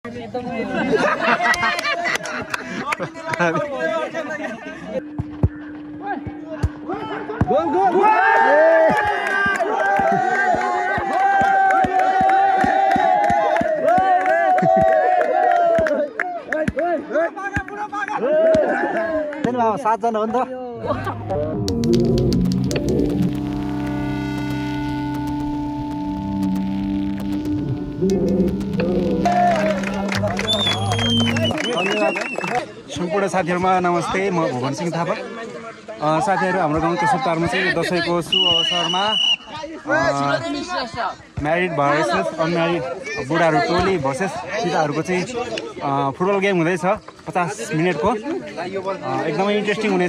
Goal goal सात जना हो नि त सम्पूर्ण साथीहरुमा नमस्ते म भुवन सिंह थापा साथीहरु हाम्रो गाउँको सप्ताहमा चाहिँ दशैंको शुभ अवसरमा म्यारिड भर्सेस अनम्यारिड बुढाहरू टोली भर्सेस पिताहरूको चाहिँ फुटबल गेम हुँदैछ 50 मिनेटको एकदमै इन्ट्रेस्टिङ हुनेछ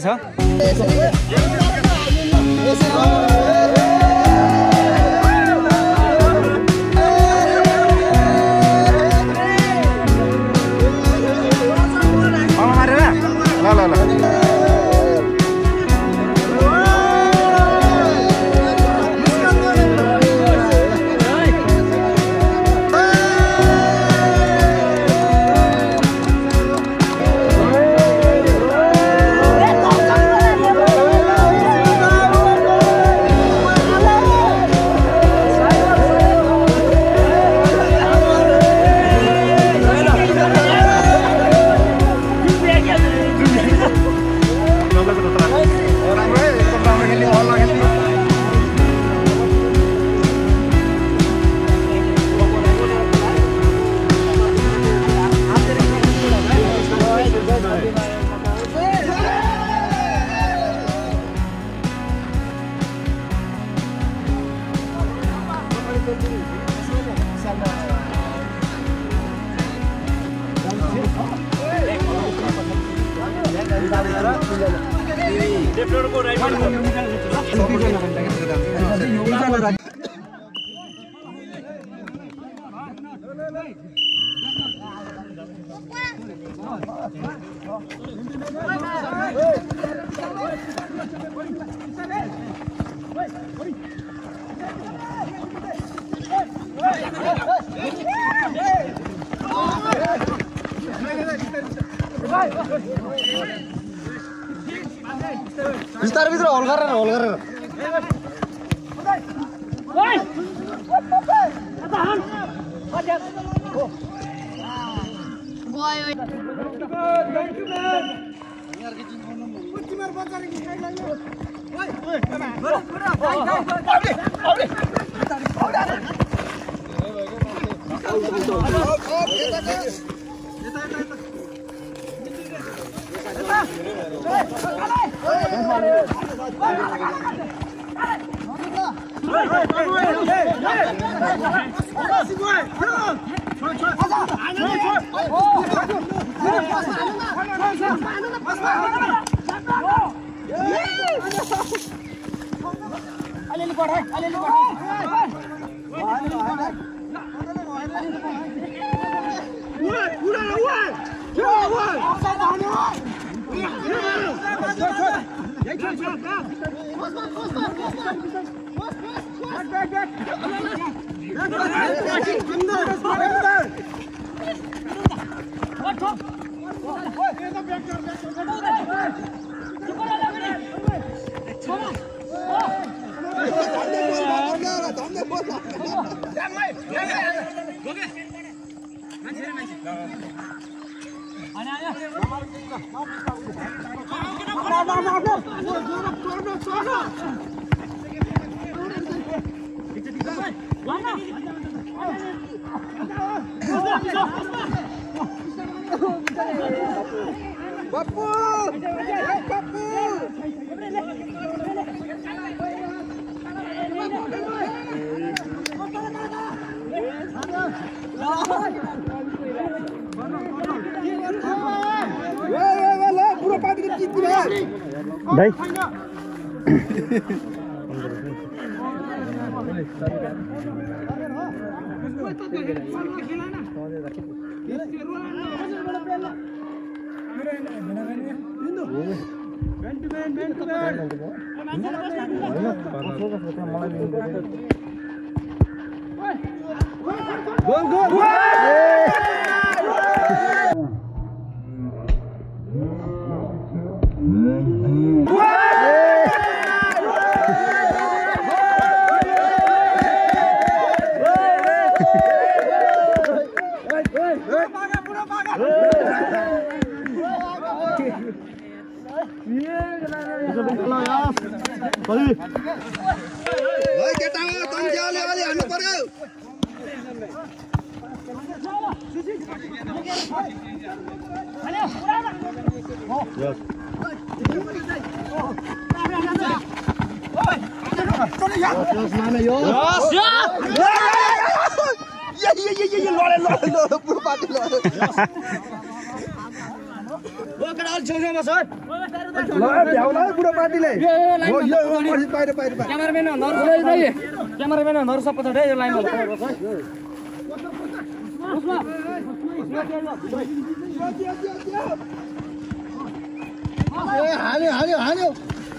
बिस्तारै भित्र होल गरेर भाइ गोल गोल क्यामेराम्यानहरु सबै छ यो लाइनमा हाल्यो हाल्यो हाल्यो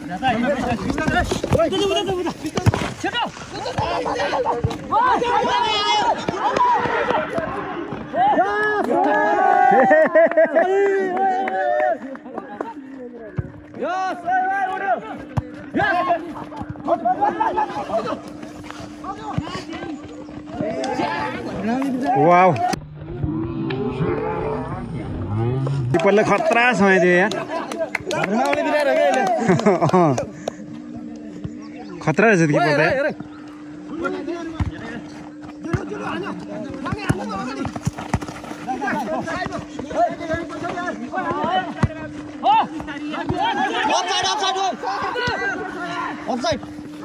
वाउ किपरले खतरा समाइदियो यार खतरा रहेछ किपर त ऑफसाइड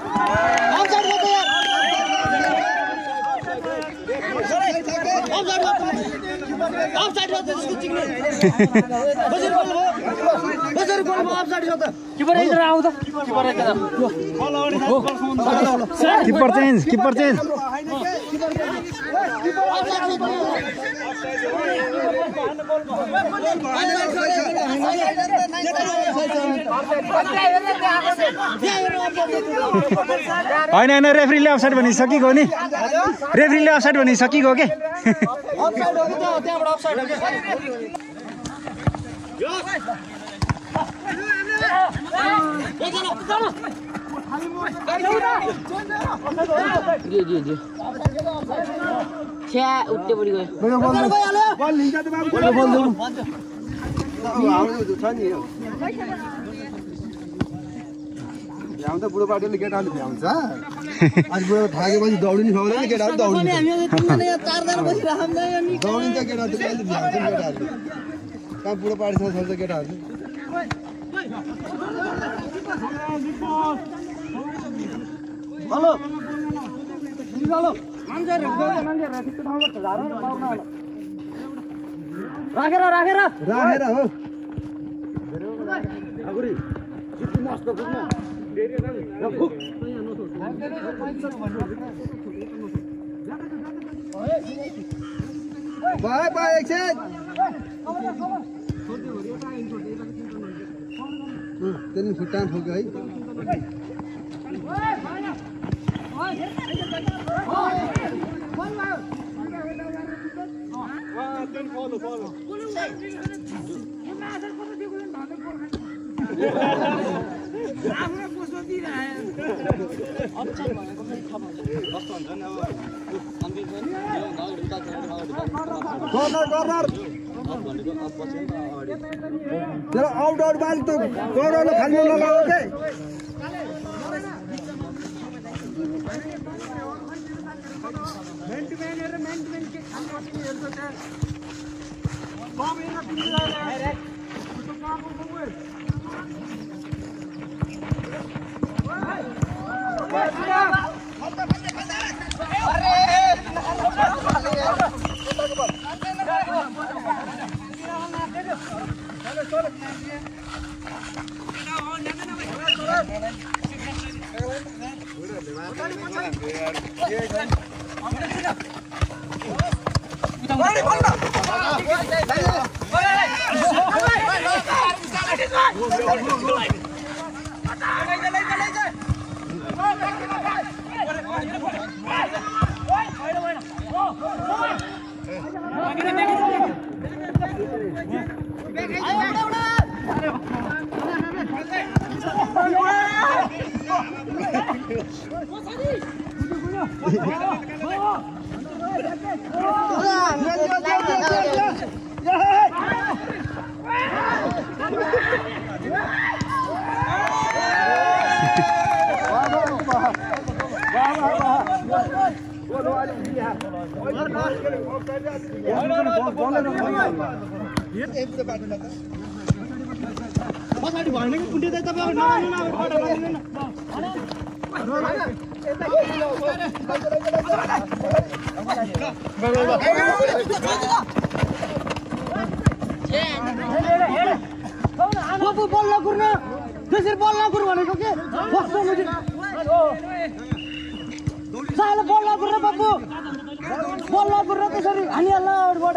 किपर चेन्ज होइन रेफ्रीले अफसाइड भनिसकेको नि रेफ्रीले अफसाइड भनिसकेको के उठ्दै बढी गयो भ्याउँदा बुढोपाटीले केटाहरूले भ्याउँछ आज बुढो थाकेपछि दौडिनु पाउँदैन केटाहरू दौडिन्छ दौडिन्छ केटाहरू कहिले भ्याउँछ केटाहरूले कहाँ बुढोपाटीसँग खेल्छ केटाहरू राखेर हो बाय बाय एकछिन त्यही खुट्टा ठोक्यो है तेरो आउट आउट बाल तो गौरव खाली लगाओ के पछाडि भएन कि कुन्टे चाहिँ तपाईँ बाबु बल नकुर्न त्यसरी बल नकुर भनेको के साले बल नकुर्न बाबु बल नकुर्न त्यसरी हानिहाल्न अगाडिबाट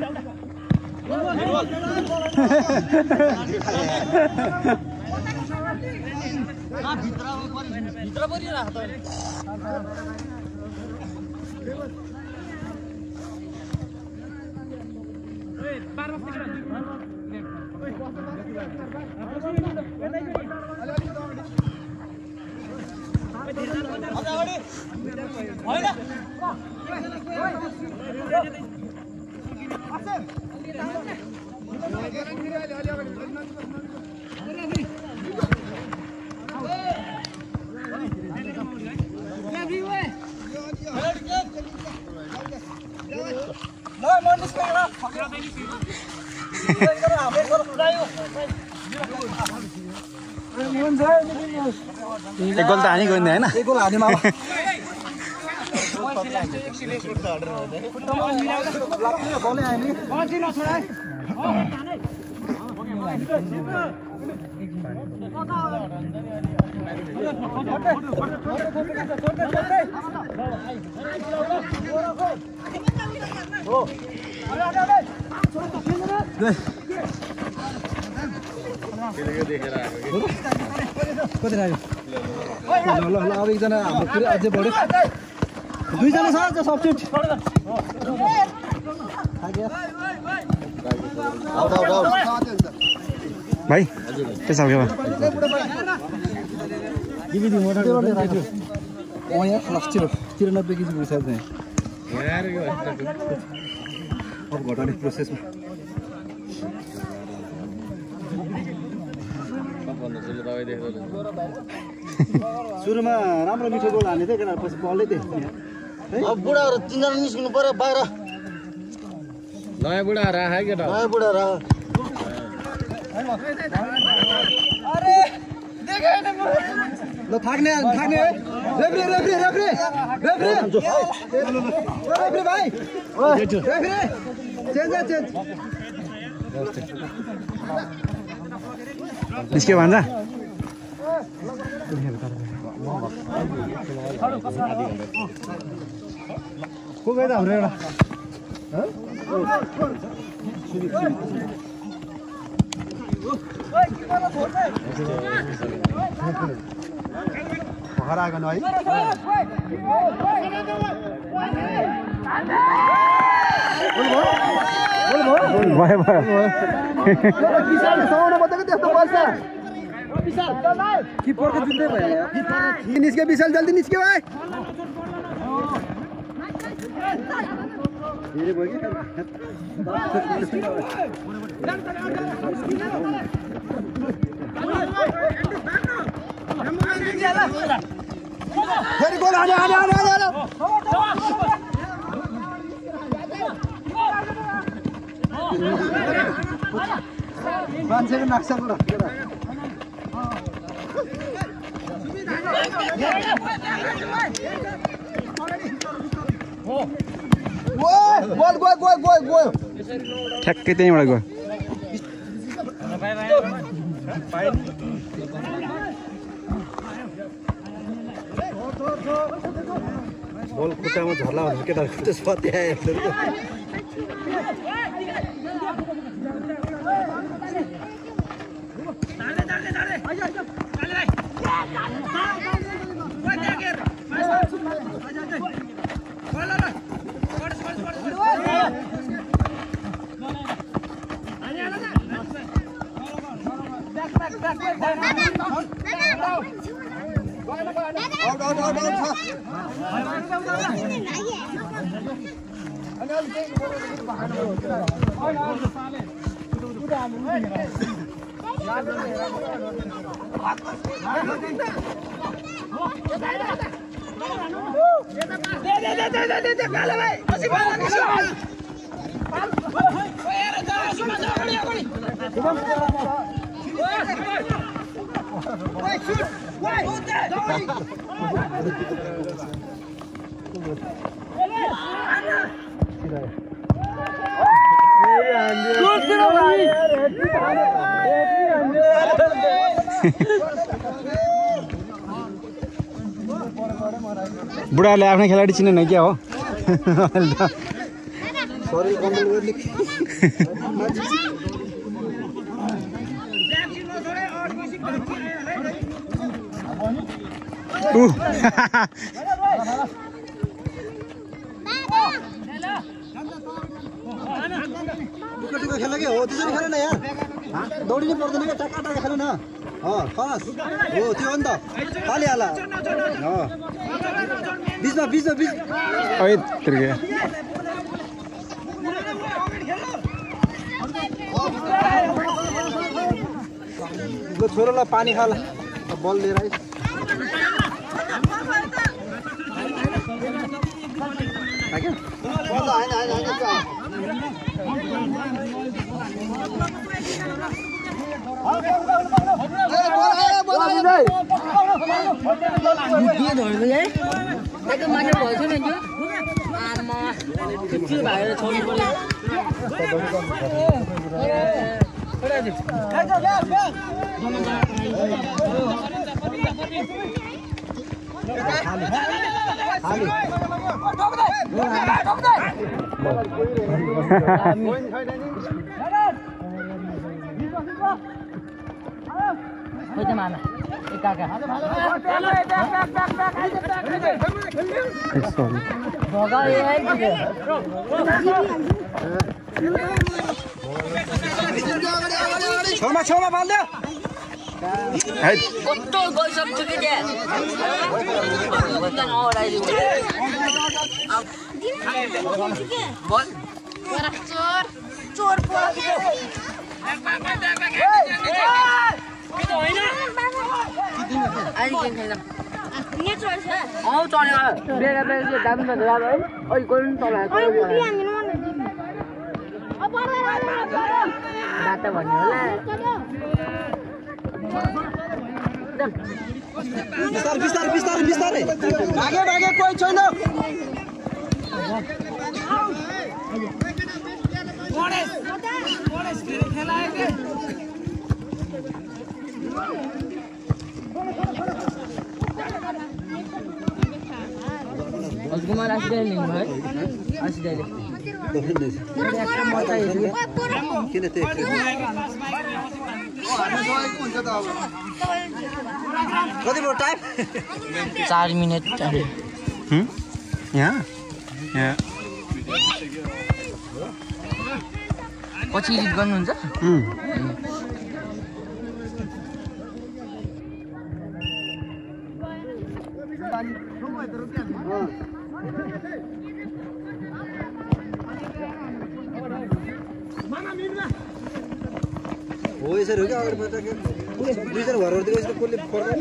एक गोल त हानी गयो नि हैन एक गोल हानेमा कति लाग्यो ल ल अब एकजना हाम्रो पुरै अझै बढ्यो दुईजना छ त्यो सब्स्टिट्युट भाइ के छ के भयो यहाँ लास्ट 93 केजी पुग्छ चाहिँ अब घटाउने प्रोसेसमा सुरुमा राम्रो मिठो गोल हाने थियो केटा पछि बलै थियो अब बुढाहरू तीनजना निस्किनु पर्यो बाहिर नयाँ बुढा राख है केटा नयाँ बुढा र ल थाक्ने referee referee referee referee referee भाइ रेफ्री चेन्ज चेन्ज निस्क्यो भन्दा को गयो त हाम्रो एउटा भएर आएको न है भयो भयो किसानले समाउन बताएको त्यस्तो बल्छ किपरको जुत्तै भयो निस्क्यो विशाल जल्दी निस्क्यो भाइ धेरै भयो फेरि गोल हाने हाने हाने हाने मान्छेको नक्साबाट goal goal goal goal goal ठ्याक्कै त्यहीँबाट गयो बल खुट्टामा झर्ला भनेर केटा खुट्टा सत्यायो बुढाले आफ्नै खेलाडी चिन्ने क्या हो शरीर कन्ट्रोल गर्ने टुक्का खेल्न के हो त्यसरी खेल न यार दौडिनु पर्दैन क्या टक्का टक्का खेल न खलास हो त्यो हो नि त खाली हाल बिचमा बिचमा बिच छोरोलाई पानी खाल बल लिएर आइस छेउमा बाल्दै कस्तो गइसक्छु कि त्यहाँ चोर बिस्तारै बिस्तारै बिस्तारै भागे भागे कोही छैन कुमार आसिदाइले है आसिदाइले किन त्यो कति भयो टाइम 4 मिनेट यहाँ पछि एडिट गर्नुहुन्छ हो यसरी हो क्या अगाडिबाट दुईजना घरहरूतिर यसरी कसले पर्दैन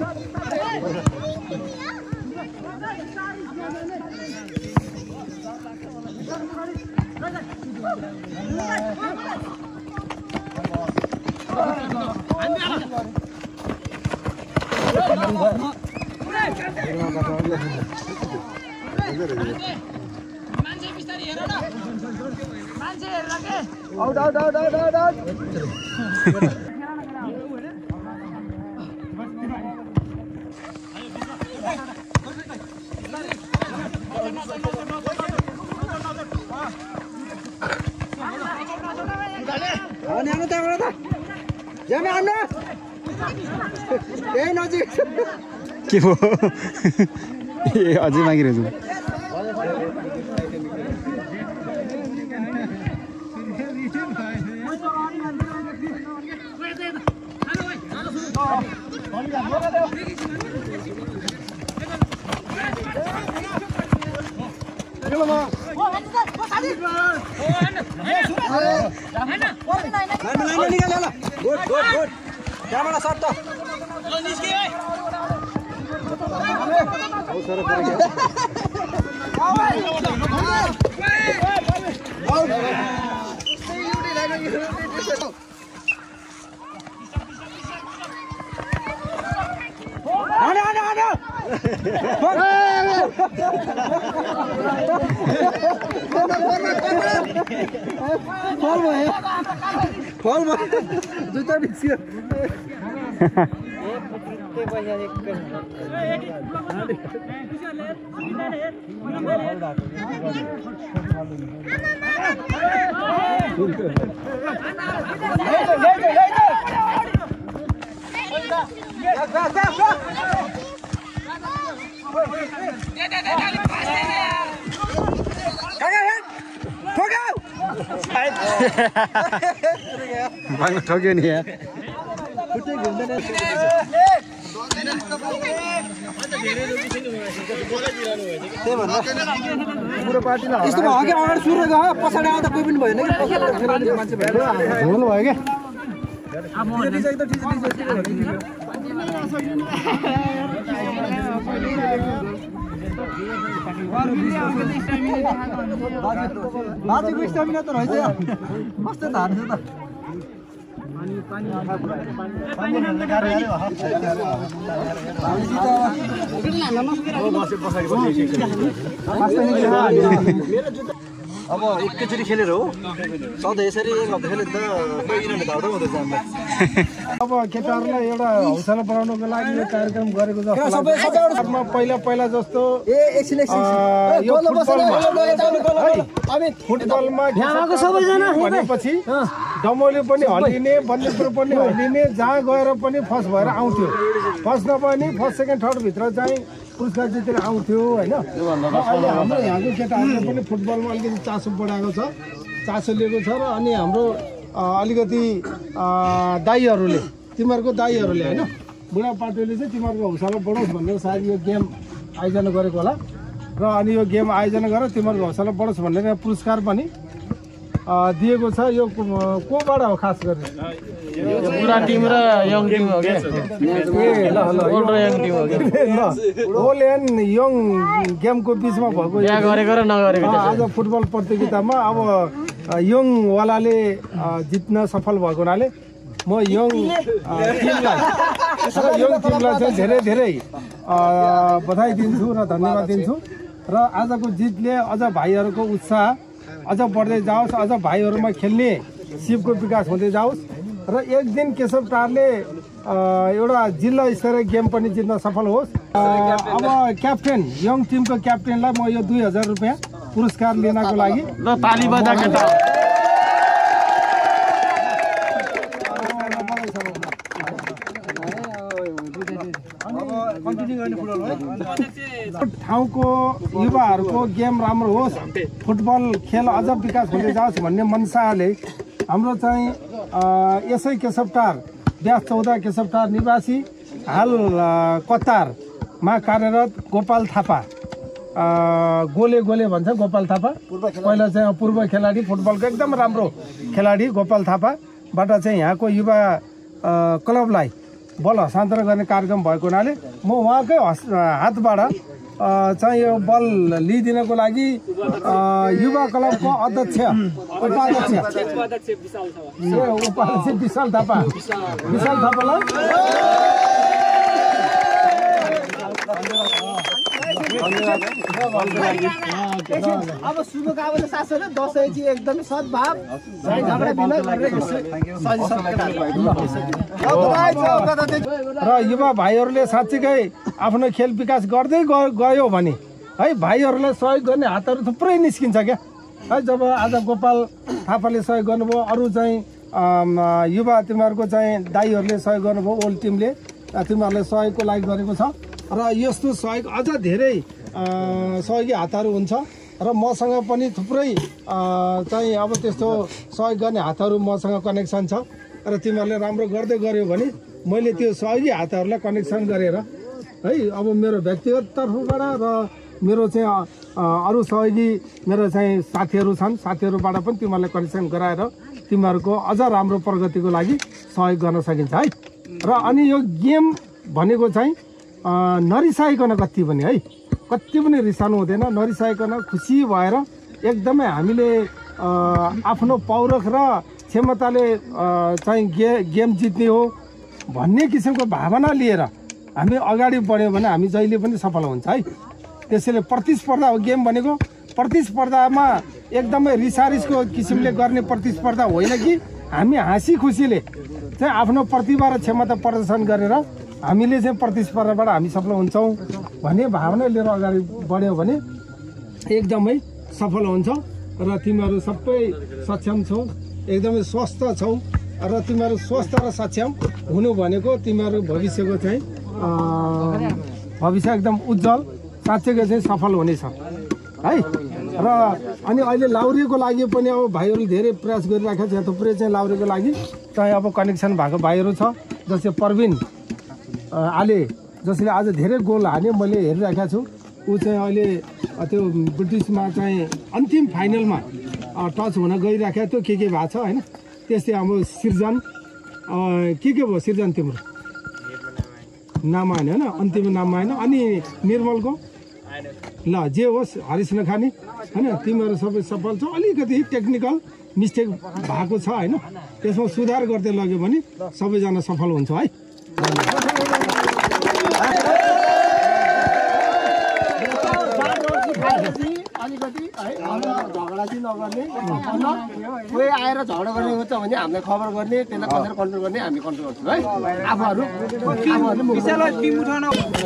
out out out out out out आउनु त्यहाँबाट त जामे आउनु यही नजिक के भयो ए अझै मागिरहेछु निकाल गुड गुड गुड त्यहाँबाट सर्ट त फल भयो जुत्ता बिच्यो भाग्नु ठग्यो नि यार पुरो पार्टीलाई यस्तो भयो कि अगाडि सुरु गयो पछाडि आउँदा कोही पनि भएन कि मान्छे भएर झोल भयो क्या बाजेको स्टामिना त रहेछ कस्तो धार्छ त अब एकैचोटि खेलेर हो सधैँ यसरी एक हप्ता खेले त किनभने धाउडो हुँदैछ हामीलाई अब केटाहरूलाई एउटा हौसला बढाउनको लागि यो कार्यक्रम गरेको जस्तो पहिला जस्तो फुटबलमा भनेपछि डमोली पनि हल्लिने बन्नेपुर पनि हल्लिने जहाँ गएर पनि फर्स्ट भएर आउँथ्यो फर्स्ट नभए नि फर्स्ट सेकेन्ड थर्ड भित्र चाहिँ पुरस्कार जितेर आउँथ्यो होइन अहिले हाम्रो यहाँको केटाहरूले पनि फुटबलमा अलिकति चासो बढाएको छ चासो लिएको छ र अनि हाम्रो अलिकति दाईहरूले तिमीहरूको दाईहरूले होइन बुढापार्टीले चाहिँ तिमीहरूको हौसला बढोस् भनेर सायद यो गेम आयोजना गरेको होला र अनि यो गेम आयोजना गरेर तिमीहरूको हौसला बढोस् भनेर पुरस्कार पनि दिएको छ यो कोबाट हो खास गरेर पुरा टिम र यङ टिम हो क्या ओल्ड र यङ टिम हो क्या ओल्ड एन्ड यङ गेमको बिचमा भएको गरेको र नगरेको आज फुटबल प्रतियोगितामा अब यङवालाले जित्न सफल भएको हुनाले म यङ टिमलाई चाहिँ धेरै धेरै बधाई दिन्छु र धन्यवाद दिन्छु र आजको जितले अझ भाइहरूको उत्साह अझ बढ्दै जाओस् अझ भाइहरूमा खेल्ने सिपको विकास हुँदै जाओस् र एक दिन केशव टारले एउटा जिल्ला स्तरीय गेम पनि जित्न सफल होस् अब क्याप्टेन यङ टिमको क्याप्टेनलाई म यो 2000 रुपियाँ पुरस्कार लिनको लागि ताली बजा केटा ठाउँको युवाहरूको गेम राम्रो होस् फुटबल खेल अझ विकास हुँदै जाओस् भन्ने मनसाले हाम्रो चाहिँ यसै केशवटार व्यास 14 केशवटार निवासी हाल कतारमा कार्यरत गोपाल थापा गोले भन्छ गोपाल थापा पहिला चाहिँ पूर्व खेलाडी फुटबलको एकदम राम्रो खेलाडी गोपाल थापाबाट चाहिँ यहाँको युवा क्लबलाई बल हस्तान्तरण गर्ने कार्यक्रम भएको हुनाले म उहाँकै हातबाट चाहिँ यो बल लिइदिनको लागि युवा क्लबको उपाध्यक्ष विशाल थापालाई अब शुभकामना साथसाथै दसैँ चाहिँ एकदमै सद्भाव र युवा भाइहरूले साँच्चीकै आफ्नो खेल विकास गर्दै गयो भने है भाइहरूलाई सहयोग गर्ने हातहरू थुप्रै निस्किन्छ क्या है जब आज गोपाल थापाले सहयोग गर्नुभयो अरू चाहिँ युवा तिमीहरूको चाहिँ दाईहरूले सहयोग गर्नुभयो ओल्ड टिमले तिमीहरूले सहयोगको लागि गरेको छ र यस्तो सहयोग अझ धेरै सहयोगी हातहरू हुन्छ र मसँग पनि थुप्रै चाहिँ अब त्यस्तो सहयोग गर्ने हातहरू मसँग कनेक्सन छ र तिमीहरूले राम्रो गर्दै गऱ्यो भने मैले त्यो सहयोगी हातहरूलाई कनेक्सन गरेर है अब मेरो व्यक्तिगत तर्फबाट र मेरो चाहिँ अरू सहयोगी मेरो चाहिँ साथीहरू छन् साथीहरूबाट पनि तिमीहरूलाई कनेक्सन गराएर तिमीहरूको अझ राम्रो प्रगतिको लागि सहयोग गर्न सकिन्छ है र अनि यो गेम भनेको चाहिँ नरिसाइकन कति पनि रिसाउनु हुँदैन नरिसाइकन खुसी भएर एकदमै हामीले आफ्नो पौरख र क्षमताले चाहिँ गेम जित्ने हो भन्ने किसिमको भावना लिएर हामी अगाडि बढ्यौँ भने हामी जहिले पनि सफल हुन्छ है त्यसैले प्रतिस्पर्धा हो गेम भनेको प्रतिस्पर्धामा एकदमै रिसारिसको किसिमले गर्ने प्रतिस्पर्धा होइन कि हामी हाँसी खुसीले चाहिँ आफ्नो प्रतिभा र क्षमता प्रदर्शन गरेर हामीले चाहिँ प्रतिस्पर्धाबाट हामी सफल हुन्छौँ भन्ने भावना लिएर अगाडि बढ्यौ भने एकदमै सफल हुन्छौ र तिमीहरू सबै सक्षम छौ, एकदमै स्वस्थ छौ र तिमीहरू स्वस्थ र सक्षम हुनु भनेको तिमीहरू भविष्यको चाहिँ भविष्य एकदम उज्जवल साँच्चैको चाहिँ सफल हुनेछ है। र अनि अहिले लाउरीको लागि पनि अब भाइहरूले धेरै प्रयास गरिरहेको छ, थुप्रै चाहिँ लाउरीको लागि चाहिँ अब कनेक्सन भएको भाइहरू छ। जस्तै प्रवीण आले जसले आज धेरै गोल हान्यो, मैले हेरिरहेको छु। ऊ चाहिँ अहिले त्यो ब्रिटिसमा चाहिँ अन्तिम फाइनलमा टच हुन गइरहेको थियो, के भएको छ होइन। त्यस्तै अब सिर्जन के भयो सिर्जन तिम्रो नाम आएन होइन, अन्तिम नाम आएन। अनि निर्मलको ल जे होस् हरिस नखाने होइन, तिमीहरू सबै सफल छौ। अलिकति टेक्निकल मिस्टेक भएको छ होइन, त्यसमा सुधार गर्दै लग्यो भने सबैजना सफल हुन्छ है। अलिकति है झगडा चाहिँ नगर्ने, कोही आएर झगडा गर्ने हुन्छ भने हामीलाई खबर गर्ने, त्यसलाई कसरी कन्ट्रोल गर्ने हामी कन्ट्रोल गर्छौँ है। आफूहरू टिम उठाउन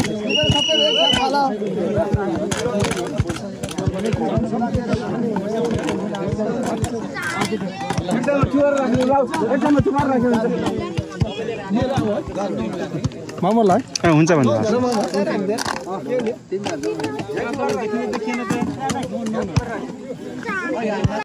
मामलाई हुन्छ भन्नु